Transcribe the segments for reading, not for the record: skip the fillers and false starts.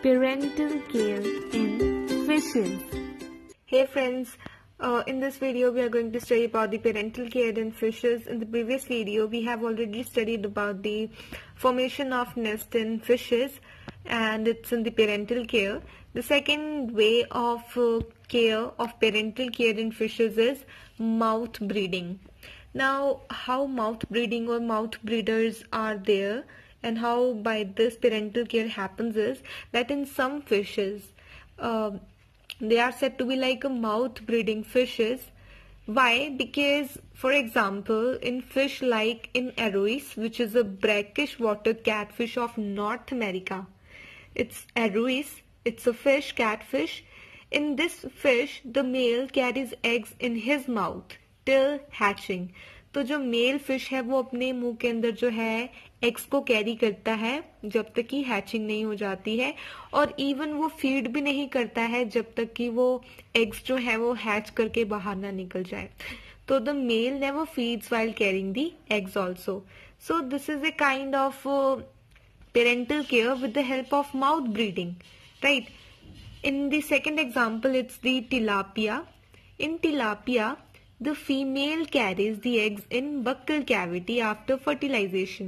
Parental care in fishes. Hey friends, in this video we are going to study about the parental care in fishes. In the previous video we have already studied about the formation of nest in fishes and it's in the parental care. The second way of parental care in fishes is mouth breeding. Now, how mouth breeding or mouth breeders are there and how by this parental care happens is that in some fishes they are said to be like a mouth breeding fishes. Why? Because for example in fish like in Arois, which is a brackish water catfish of North America, it's Arois, it's a fish, catfish. In this fish the male carries eggs in his mouth till hatching. तो जो mail fish है वो अपने मुंह के अंदर जो है एग्स को कैरी करता है जब तक कि हैचिंग नहीं हो जाती है, और इवन वो फीड भी नहीं करता है जब तक कि वो एग्स जो है वो हैच करके बाहर ना निकल जाए. तो the male never feeds while carrying the eggs also. So this is a kind of parental care with the help of mouth breeding, right. In the second example, it's the tilapia. In tilapia, the female carries the eggs in buccal cavity after fertilization.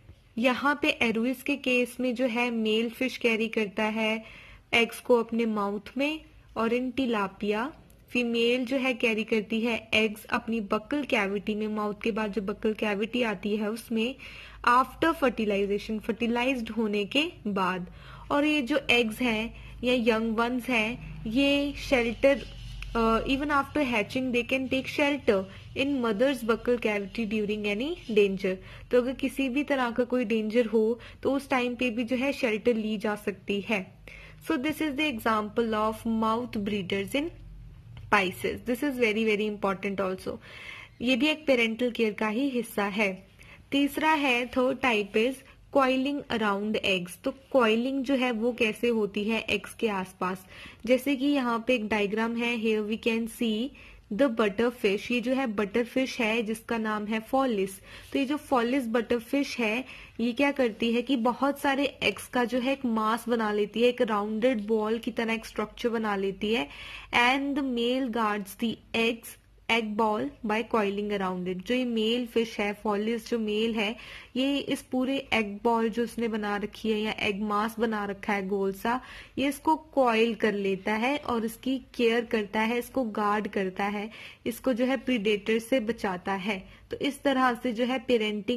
यहाँ पे एरोइस के case में जो है mail fish carry करता है eggs को अपने माउथ में, और इन टिलापिया फीमेल जो है कैरी करती है एग्स अपनी बक्कल कैविटी में. माउथ के बाद जो बक्कल कैविटी आती है उसमें आफ्टर फर्टिलाइजेशन, फर्टिलाइज्ड होने के बाद. और ये जो एग्स हैं या यंग वंस हैं ये shelter even after hatching they can take shelter in mother's buccal cavity during any danger. तो अगर किसी भी तरह का कोई डेंजर हो तो उस टाइम पे भी जो है शेल्टर ली जा सकती है. So this is the example of mouth breeders in Pisces. This is very very important also. ये भी एक पेरेंटल केयर का ही हिस्सा है. तीसरा है, third type is coiling around eggs. तो कॉइलिंग जो है वो कैसे होती है एग्स के आसपास. जैसे कि यहाँ पे एक डायग्राम है, here we can see the butterfish. ये जो है बटरफिश है जिसका नाम है फॉलिस. तो ये जो फॉलिस बटरफिश है ये क्या करती है कि बहुत सारे एग्स का जो है एक मास बना लेती है, एक राउंडेड बॉल की तरह एक स्ट्रक्चर बना लेती है. And the male guards the eggs egg ball by coiling around it. जो ये मेल फिश है फॉलिस जो मेल है ये इस पूरे एग बॉल जो उसने बना रखी है या एग मास बना रखा है गोल सा, ये इसको कॉइल कर लेता है और इसकी केयर करता है, इसको गार्ड करता है, इसको जो है प्रीडेटर से बचाता है. तो इस तरह से जो है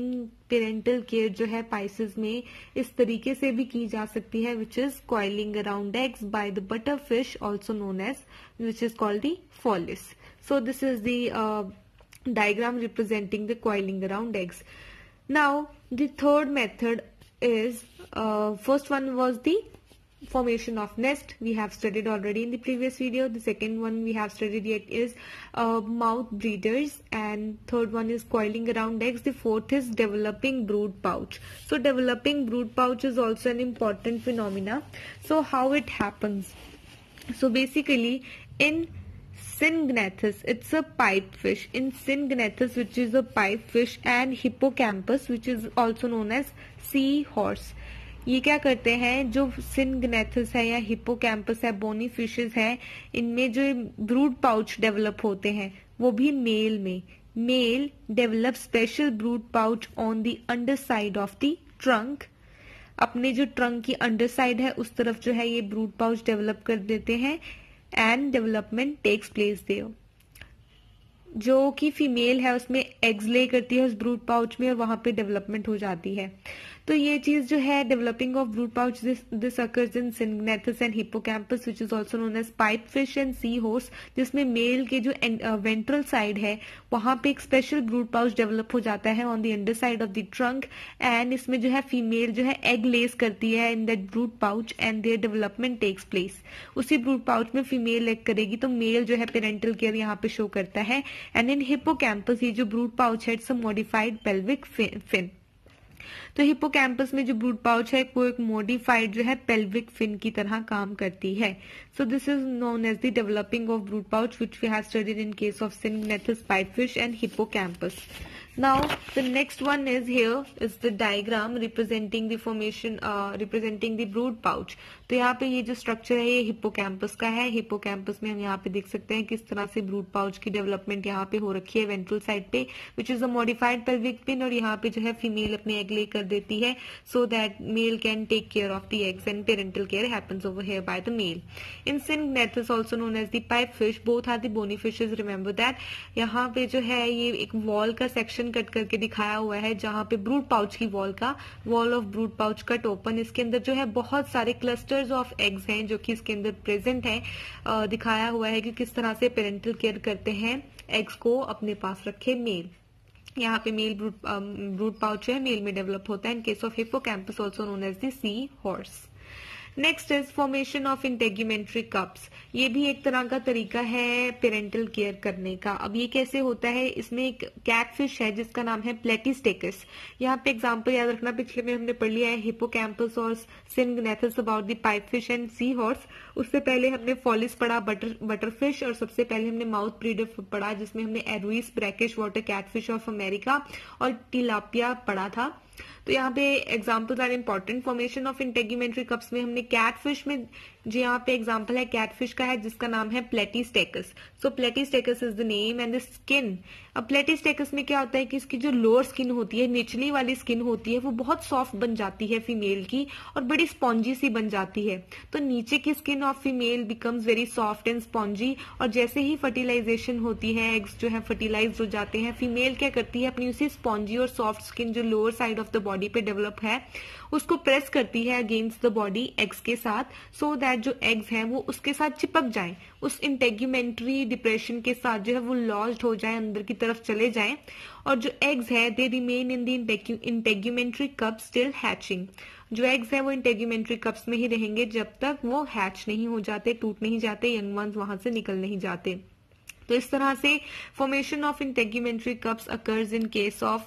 पेरेंटल केयर जो है पाइसेस में इस तरीके से भी की जा सकती है, which is coiling around eggs by the butter fish also known as which is called the Pholis. So this is the diagram representing the coiling around eggs. Now the third method is first one was the formation of nest. We have studied already in the previous video. The second one we have studied yet is mouth breeders, and third one is coiling around eggs. The fourth is developing brood pouch. So developing brood pouch is also an important phenomena. So how it happens? So basically in Syngnathus, it's a pipe fish. In Syngnathus, which is a pipe fish, and hippocampus, which is also known as sea horse. ये क्या करते हैं, जो Syngnathus है या hippocampus है, bony fishes है, इनमें जो ब्रूड पाउच डेवलप होते हैं वो भी मेल में. Male develop special brood pouch on the under side of the trunk. अपने जो ट्रंक की अंडर साइड है उस तरफ जो है ये ब्रूड पाउच डेवलप कर देते हैं and development takes place there. जो कि फीमेल है उसमें एग्स ले करती है उस ब्रूड पाउच में और वहां पे डेवलपमेंट हो जाती है. तो ये चीज जो है developing of brood pouch this occurs in Syngnathus and Hippocampus which is also known as pipe fish and sea horse, जिसमें मेल के जो वेंट्रल साइड है वहां पे एक स्पेशल ब्रूड पाउच डेवलप हो जाता है on the under side of the trunk, and इसमें जो है फीमेल जो है एग लेस करती है in that brood pouch and there development takes place. उसी ब्रूड पाउच में फीमेल एग करेगी तो मेल जो है पेरेंटल केयर यहाँ पे शो करता है. एंड इन हिप्पोकैम्पस ये जो ब्रूड पाउच है it's a modified pelvic fin. तो हिप्पोकैम्पस में जो ब्रूड पाउच है वो एक मॉडिफाइड जो है पेल्विक फिन की तरह काम करती है. So this is known as the developing of brood pouch which we have studied in case of Syngnathus, pipefish and Hippocampus. Now the next one is here is the diagram representing the formation representing the brood pouch. तो यहाँ पे ये जो structure है ये hippocampus का है. Hippocampus में हम यहाँ पे देख सकते हैं किस तरह से ब्रूड पाउच की डेवलपमेंट यहाँ पे हो रखी है वेंट्रल साइड पे, which is a modified pelvic fin. और यहाँ पे जो है फीमेल अपने एग ले कर देती है so that male can take care of the eggs and parental care happens over here by the male. In Syngnathus also known as the pipe fish, both are the bony fishes. Remember that यहाँ पे जो है ये एक wall का section cut करके दिखाया हुआ है जहां पे ब्रूड पाउच की wall of brood pouch cut open. इसके अंदर जो है बहुत सारे क्लस्टर्स ऑफ एग्स हैं जो कि इसके अंदर प्रेजेंट है. दिखाया हुआ है कि किस तरह से पेरेंटल केयर करते हैं एग्स को अपने पास रखे मेल. यहाँ पे मेल ब्रूड पाउच है मेल में डेवलप होता है in case of Hippocampus also known as the sea horse. Next is formation of integumentary cups. ये भी एक तरह का तरीका है पेरेंटल केयर करने का. अब ये कैसे होता है, इसमें एक कैटफिश है जिसका नाम है प्लेटिस्टेकस. यहाँ पे एग्जांपल याद रखना, पिछले में हमने पढ़ लिया है हिप्पोकैम्पस और Syngnathus about the pipefish and sea horse. उससे पहले हमने फॉलिस पढ़ा बटरफिश, और सबसे पहले हमने माउथ ब्रीडर पढ़ा जिसमें हमने Arius brackish water catfish of America और टिलापिया पढ़ा था. तो यहाँ पे examples are important. Formation of integumentary cups में हमने कैटफिश में जो यहाँ पे एग्जाम्पल है कैटफिश का है जिसका नाम है Platystacus. So Platystacus is the name and the skin. अब प्लेटिस्टेकस में क्या होता है कि इसकी जो लोअर स्किन होती है, निचली वाली स्किन होती है, वो बहुत सॉफ्ट बन जाती है फीमेल की और बड़ी स्पॉन्जी सी बन जाती है. तो नीचे की skin of female becomes very soft and spongy. और जैसे ही फर्टिलाइजेशन होती है, एग्स जो है फर्टिलाइज हो जाते हैं, फीमेल क्या करती है अपनी उसी स्पॉन्जी और सॉफ्ट स्किन जो lower side of the body पे डेवलप है उसको प्रेस करती है अगेंस्ट द बॉडी एग्स के साथ, सो दैट जो एग्स हैं वो उसके साथ चिपक जाएं, उस इंटेग्यूमेंट्री डिप्रेशन के साथ जो है वो लॉज्ड हो जाए, अंदर की तरफ चले जाएं. और जो एग्स है they remain in the integumentary cup still hatching. जो एग्स है वो इंटेग्यूमेंट्री कप्स में ही रहेंगे जब तक वो हैच नहीं हो जाते, टूट नहीं जाते, यंग वंस वहां से निकल नहीं जाते. तो इस तरह से formation of integumentary cups occurs in case of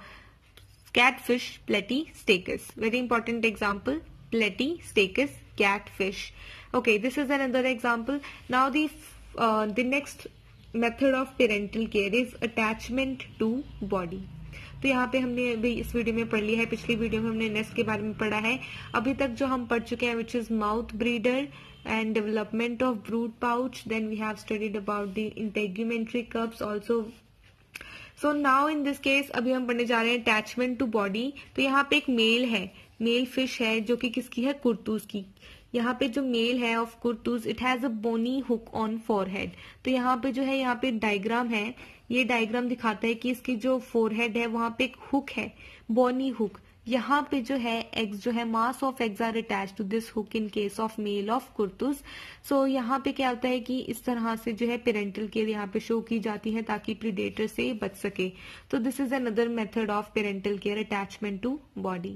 catfish platystekus. Very important example, platystekus catfish. Okay, this is another example. Now the next method of parental care is attachment to body. तो यहाँ पे हमने अभी इस video में पढ़ लिया है, पिछली वीडियो में हमने नेस्ट के बारे में पढ़ा है. अभी तक जो हम पढ़ चुके हैं which is mouth breeder and development of brood pouch. Then we have studied about the integumentary cups also. So now in this case अभी हम पढ़ने जा रहे हैं अटैचमेंट टू बॉडी. तो यहाँ पे एक मेल फिश है जो कि किसकी है, कुर्तूज की. यहाँ पे जो मेल है of Kurtus, it has a bony hook on forehead. तो यहाँ पे जो है यहाँ पे डायग्राम है, ये डायग्राम दिखाता है कि इसकी जो फोरहेड है वहां पे एक हुक है, बोनी हुक. यहाँ पे जो है एग्स जो है mass of eggs are attach to this hook in case of male of Kurtus. सो यहाँ पे क्या होता है कि इस तरह से जो है पेरेंटल केयर यहाँ पे शो की जाती है ताकि प्रीडेटर से बच सके. तो this is another method of parental care, attachment to body.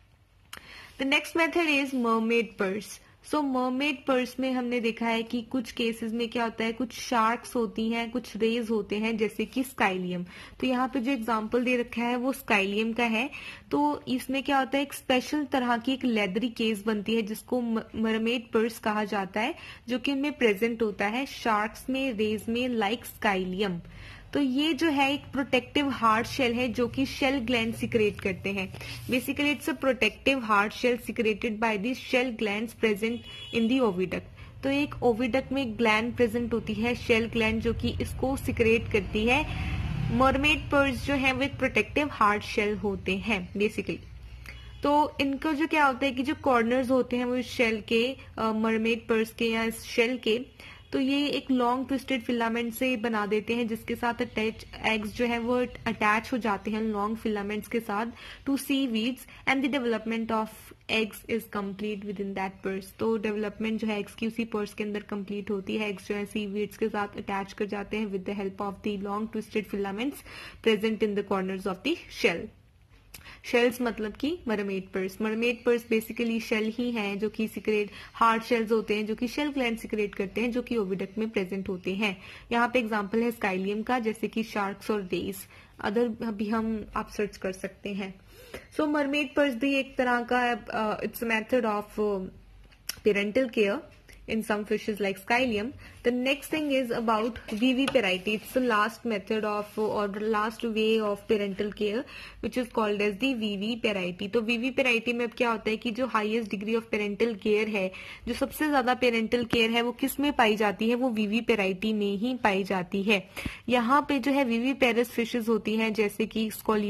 The next method is mermaid purse. So mermaid purse में हमने देखा है कि कुछ केसेस में क्या होता है, कुछ शार्क्स होती हैं, कुछ रेज होते हैं जैसे कि स्काइलियम. तो यहाँ पे जो एग्जांपल दे रखा है वो स्काइलियम का है. तो इसमें क्या होता है, एक स्पेशल तरह की एक लेदरी केस बनती है जिसको मरमेड पर्स कहा जाता है, जो कि इनमें प्रेजेंट होता है शार्क्स में, रेज में, लाइक स्काइलियम. तो ये जो है एक प्रोटेक्टिव हार्ड शेल है जो कि शेल ग्लैंड सिक्रेट करते हैं. Basically it's a protective hard shell secreted by the shell glands present in the oviduct. तो एक ओविडक्ट में ग्लैंड प्रेजेंट होती है, शेल ग्लैंड, जो कि इसको सिक्रेट करती है. मरमेड पर्स जो है वो एक प्रोटेक्टिव हार्ड शेल होते हैं बेसिकली. तो इनको जो क्या होता है कि जो कॉर्नर्स होते हैं वो शेल के, मरमेड पर्स के या शेल के, तो ये एक लॉन्ग ट्विस्टेड फिलामेंट से बना देते हैं जिसके साथ अटैच एग्स जो है वो अटैच हो जाते हैं लॉन्ग फिलामेंट्स के साथ to seaweeds and the development of eggs is complete within that purse. तो डेवलपमेंट जो है एग्स की उसी पर्स के अंदर कंप्लीट होती है. एग्स जो है सीवीड्स के साथ अटैच कर जाते हैं with the help of the long twisted filaments present in the corners of the shell. Shells मतलब कि mermaid purse. Mermaid purse basically shell ही हैं जो कि सिक्रेट हार्ड शेल्स होते हैं जो कि शेल ग्लैंड सिक्रेट करते हैं, जो कि ओविडक्ट में प्रेजेंट होते हैं. यहाँ पे एग्जांपल है स्काइलियम का, जैसे कि शार्क्स और रेस. अदर भी हम आप सर्च कर सकते हैं. सो मरमेड पर्स भी एक तरह का it's method of parental care in some fishes like scyllium. The next thing is about viviparity. It's the last method of or the last way of parental care which is called as the viviparity. तो viviparity में अब क्या होता है कि जो highest degree of parental care है, जो सबसे ज्यादा parental care है वो किस में पाई जाती है, वो viviparity में ही पाई जाती है. यहाँ पे जो है viviparous fishes होती हैं जैसे कि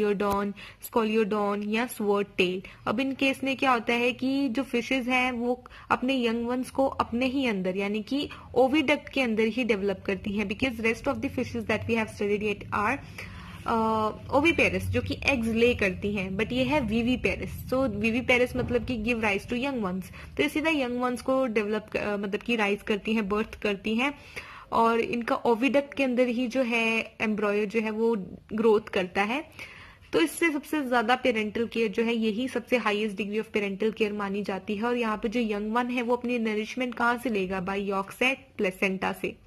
स्कोलियोडॉन या स्वर्ड टेल. अब इन केस में क्या होता है कि जो फिशेज हैं वो अपने यंग वंस को अपने ही अंदर यानी कि ओविडक्ट के अंदर ही डेवलप करती हैं, because rest of the fishes that we have studied it are oviparous जो कि एग्स ले करती हैं, बट ये है विविपेरस. सो विविपेरस मतलब कि give rise to young ones. तो ये सीधा यंग वंस को डेवलप मतलब कि राइज करती हैं, बर्थ करती हैं, और इनका ओविडक्ट के अंदर ही जो है एम्ब्रॉयो जो है वो ग्रोथ करता है. तो इससे सबसे ज्यादा पेरेंटल केयर जो है यही सबसे highest degree of parental care मानी जाती है. और यहाँ पे जो यंग वन है वो अपनी नरिशमेंट कहाँ से लेगा, बाय यॉर्क सैक प्लेसेंटा से.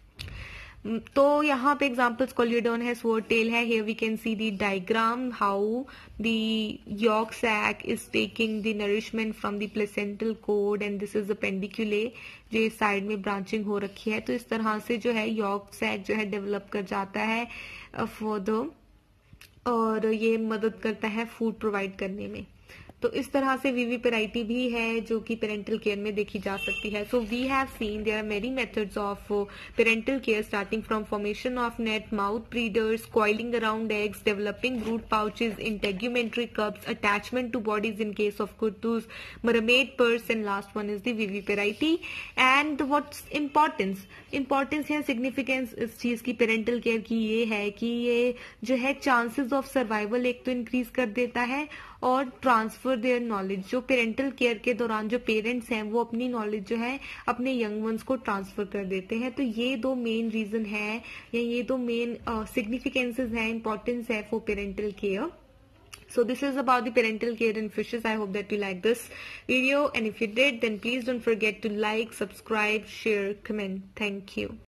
तो यहाँ पे एग्जाम्पल्स कोलियोडॉन है, स्वर्ड टेल है. Here we can see the diagram how the yolk sac is taking the nourishment from the placental cord and this is the peduncle जो इस side में branching हो रखी है. तो इस तरह से जो है यॉर्क सैक जो है डेवलप कर जाता है फॉर द, और ये मदद करता है फूड प्रोवाइड करने में. तो इस तरह से विविपेराइटी भी है जो कि पेरेंटल केयर में देखी जा सकती है. So we have seen there are many methods of parental care starting from formation of net, mouth breeders, coiling around eggs, developing brood pouches, integumentary cups, attachment to bodies in case of Kurtus, meramaid purse, and last one is the viviparity. And what's importance या significance इस चीज की parental care की ये है कि ये जो है चांसेस ऑफ सर्वाइवल एक तो इंक्रीज कर देता है और ट्रांसफर देयर नॉलेज. जो पेरेंटल केयर के दौरान जो पेरेंट्स हैं वो अपनी नॉलेज जो है अपने यंग वंस को ट्रांसफर कर देते हैं. तो ये दो मेन रीजन है या ये दो मेन सिग्निफिकेंसेस है, इंपॉर्टेंस है for parental care. So this is about the parental care in fishes. I hope that you like this video, and if you did then please don't forget to like, subscribe, share, comment. Thank you.